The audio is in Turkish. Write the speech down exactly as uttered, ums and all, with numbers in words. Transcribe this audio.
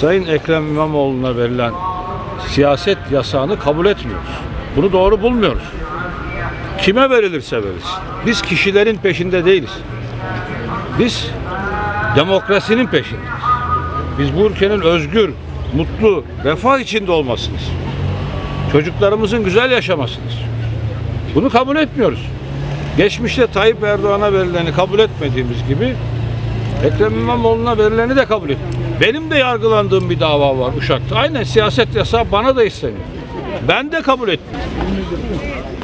Sayın Ekrem İmamoğlu'na verilen siyaset yasağını kabul etmiyoruz. Bunu doğru bulmuyoruz. Kime verilirse verilsin. Biz kişilerin peşinde değiliz. Biz demokrasinin peşindeyiz. Biz bu ülkenin özgür, mutlu, refah içinde olmasını istiyoruz. Çocuklarımızın güzel yaşamasını istiyoruz. Bunu kabul etmiyoruz. Geçmişte Tayyip Erdoğan'a verileni kabul etmediğimiz gibi Ekrem İmamoğlu'na verileni de kabul etmiyoruz. Benim de yargılandığım bir dava var Uşak'ta. Aynen siyaset yasağı bana da isteniyor. Ben de kabul etmiyorum.